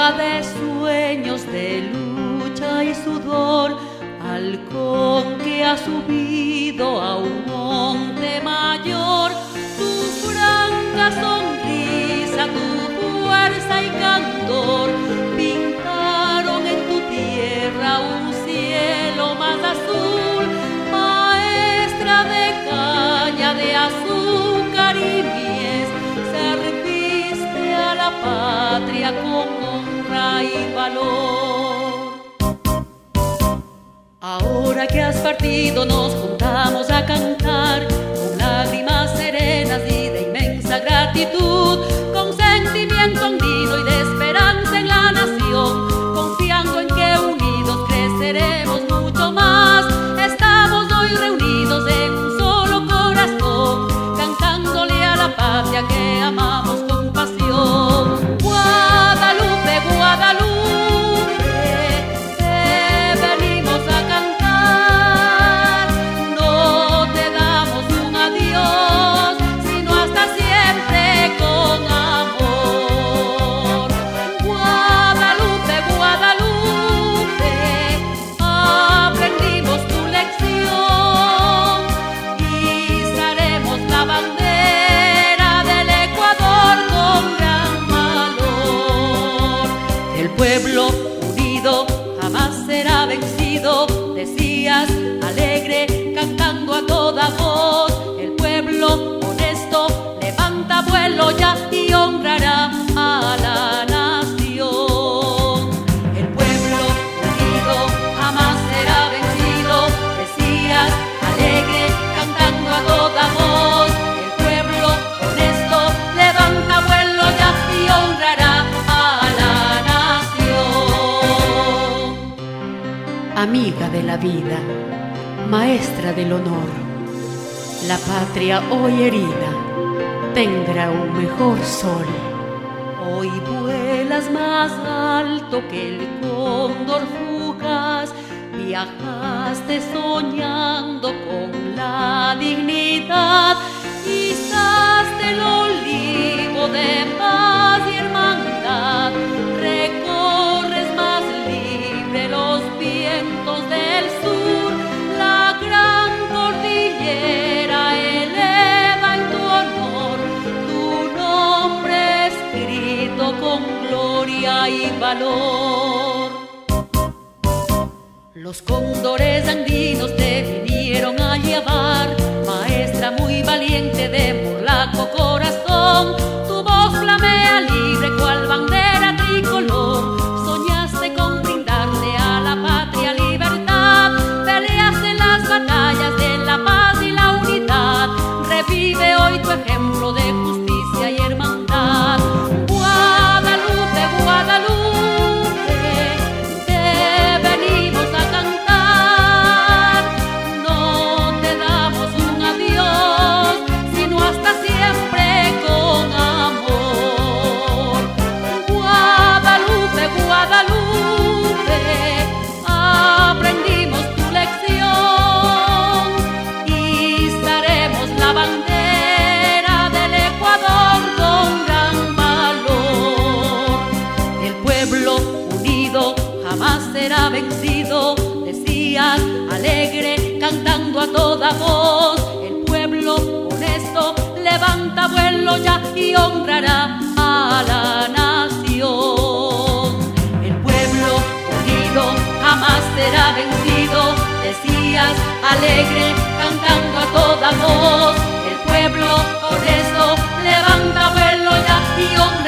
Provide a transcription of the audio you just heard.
de sueños de lucha y sudor, halcón que ha subido a un monte mayor. Tu franca sonrisa, tu fuerza y candor pintaron en tu tierra un cielo más azul. Maestra de caña, de azúcar y mies, serviste a la patria con honra y valor. Ahora que has partido nos juntamos a cantar con lágrimas serenas y de inmensa gratitud, con sentimiento andino y de esperanza en la nación, confiando en que unidos creceremos mucho más. Estamos hoy reunidos en un solo corazón, cantándole a la patria que amamos con pasión. Guadalupe, Guadalupe, pueblo unido jamás será vencido, decías alegre cantando a toda voz. El pueblo honesto levanta vuelo ya y honrará a la nación. El pueblo unido jamás será vencido, decías alegre cantando a toda voz. El pueblo honesto levanta vuelo ya y honrará a la nación. Amiga de la vida, maestra del honor, la patria hoy herida tendrá un mejor sol. Hoy vuelas más alto que el cóndor fugaz, viajaste soñando con la dignidad, izaste el olivo de paz y hermandad, recorres más libre los vientos del sur, la gran cordillera eleva en tu honor tu nombre escrito con gloria y valor. Los cóndores andinos te vinieron a llevar, maestra muy valiente de morlaco corazón, tu voz flamea libre cual bandera tricolor, soñaste con brindarle a la patria libertad, peleaste en las batallas de la paz y la unidad, revive hoy tu ejemplo de justicia y hermandad. Guadalupe, Guadalupe, te venimos a cantar, no te damos un adiós, sino hasta siempre con amor. Guadalupe, Guadalupe, aprendimos tu lección, izaremos la bandera del Ecuador con gran valor. El pueblo unido jamás será vencido, decías alegre cantando a toda voz. El pueblo honesto levanta vuelo ya y honrará a la nación. El pueblo unido jamás será vencido, decías alegre cantando a toda voz. El pueblo honesto levanta vuelo ya y honrará